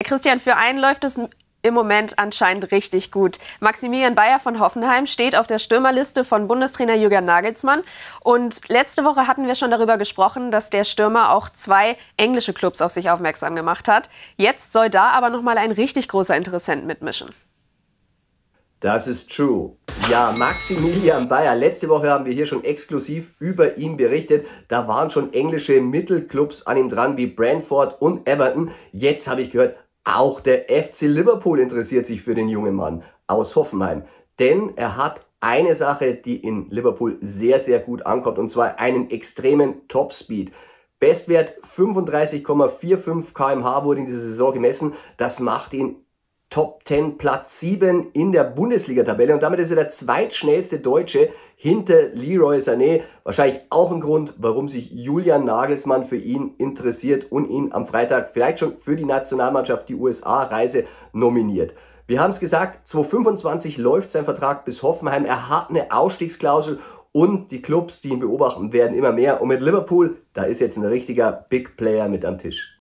Christian, für einen läuft es im Moment anscheinend richtig gut. Maximilian Bayer von Hoffenheim steht auf der Stürmerliste von Bundestrainer Julian Nagelsmann. Und letzte Woche hatten wir schon darüber gesprochen, dass der Stürmer auch 2 englische Clubs auf sich aufmerksam gemacht hat. Jetzt soll da aber noch mal ein richtig großer Interessent mitmischen. Das ist true. Ja, Maximilian Bayer. Letzte Woche haben wir hier schon exklusiv über ihn berichtet. Da waren schon englische Mittelclubs an ihm dran, wie Brentford und Everton. Jetzt habe ich gehört, auch der FC Liverpool interessiert sich für den jungen Mann aus Hoffenheim. Denn er hat eine Sache, die in Liverpool sehr, sehr gut ankommt, und zwar einen extremen Topspeed. Bestwert 35,45 km/h wurde in dieser Saison gemessen. Das macht ihn Top 10, Platz 7 in der Bundesliga-Tabelle, und damit ist er der zweitschnellste Deutsche hinter Leroy Sané. Wahrscheinlich auch ein Grund, warum sich Julian Nagelsmann für ihn interessiert und ihn am Freitag vielleicht schon für die Nationalmannschaft, die USA-Reise, nominiert. Wir haben es gesagt, 2025 läuft sein Vertrag bis Hoffenheim. Er hat eine Ausstiegsklausel und die Clubs, die ihn beobachten, werden immer mehr. Und mit Liverpool, da ist jetzt ein richtiger Big Player mit am Tisch.